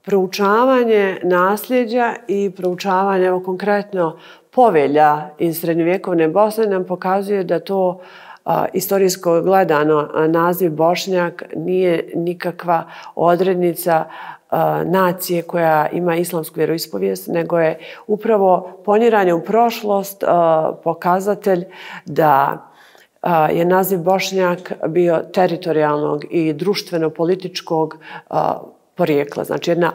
proučavanje nasljeđa i proučavanje, evo konkretno, povelja iz srednjovjekovne Bosne nam pokazuje da to istorijsko gledano naziv Bošnjak nije nikakva odrednica nacije koja ima islamsku vjeroispovijest, nego je upravo poniranje u prošlost pokazatelj da je naziv Bošnjak bio teritorijalnog i društveno-političkog porijekla, znači jedna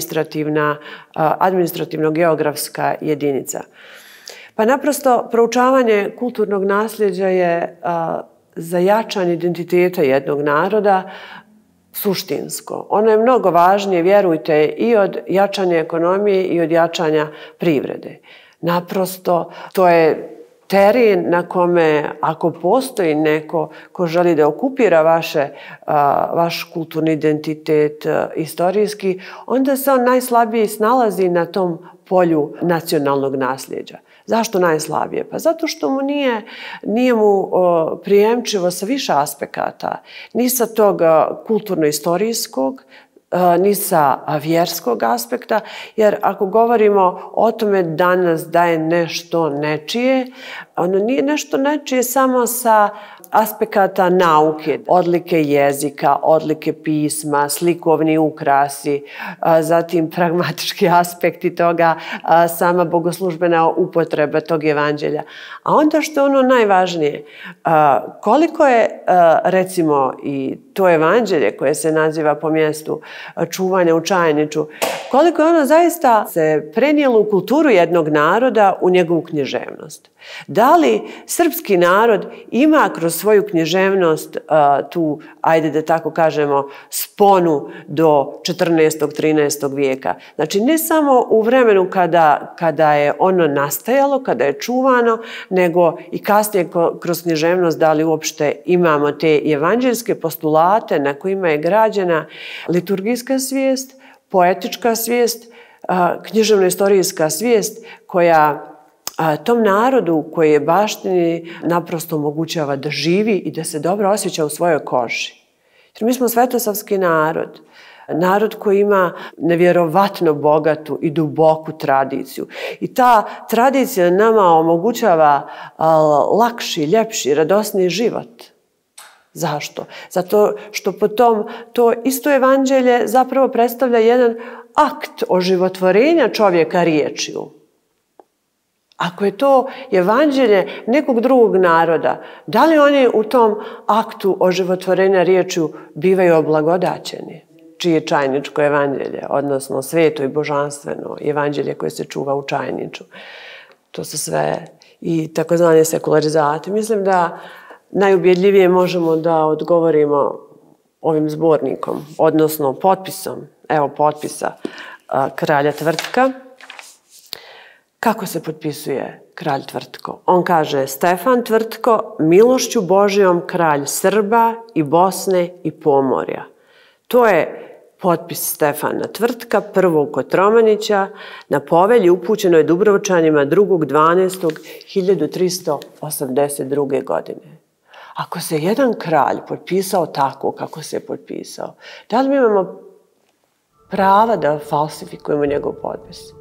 administrativno-geografska jedinica. Pa naprosto proučavanje kulturnog nasljeđa je za jačanje identiteta jednog naroda suštinsko. Ono je mnogo važnije, vjerujte, i od jačanja ekonomije i od jačanja privrede. Naprosto, to je teren na kome, ako postoji neko ko želi da okupira vaš kulturni identitet istorijski, onda se on najslabije snalazi na tom polju nacionalnog nasljeđa. Zašto najslabije? Pa zato što nije mu prijemčivo sa više aspekata. Ni sa tog kulturno-istorijskog, ni sa vjerskog aspekta, jer ako govorimo o tome danas da je nešto nečije, ono nije nešto nečije samo sa aspekata nauke, odlike jezika, odlike pisma, slikovni ukrasi, zatim pragmatički aspekti toga, sama bogoslužbena upotreba tog evanđelja. A onda što je ono najvažnije, koliko je recimo i to evanđelje koje se naziva po mjestu čuvanja u Čajniču, koliko je ono zaista se prenijelo u kulturu jednog naroda, u njegovu književnost. Da li srpski narod ima kroz svoju književnost tu, ajde da tako kažemo, sponu do 14. 13. vijeka? Znači, ne samo u vremenu kada je ono nastajalo, kada je čuvano, nego i kasnije kroz književnost da li uopšte imamo te evanđeljske postulate na kojima je građena liturgijska svijest, poetička svijest, književno-istorijska svijest koja tom narodu koji je baštini naprosto omogućava da živi i da se dobro osjeća u svojoj koži. Jer mi smo svetosavski narod. Narod koji ima nevjerovatno bogatu i duboku tradiciju. I ta tradicija nama omogućava lakši, ljepši, radosniji život. Zašto? Zato što potom to isto evanđelje zapravo predstavlja jedan akt oživotvorenja čovjeka riječju. Ako je to evanđelje nekog drugog naroda, da li oni u tom aktu oživotvorenja riječju bivaju oblagodaćeni? Čije Čajničko evanđelje, odnosno sveto i božanstveno evanđelje koje se čuva u Čajniču. To su sve i takozvane sekularizacije. Mislim da najubjedljivije možemo da odgovorimo ovim zbornikom, odnosno potpisom, evo potpisa kralja Tvrtka. Kako se potpisuje kralj Tvrtko? On kaže: Stefan Tvrtko, milošću Božijom kralj Srba i Bosne i Pomorja. To je potpis Stefana Tvrtka, prvog Kotromanića, na povelji upućenoj Dubrovčanima 2.12.1382. godine. Ako se jedan kralj potpisao tako kako se potpisao, da li mi imamo prava da falsifikujemo njegov potpis?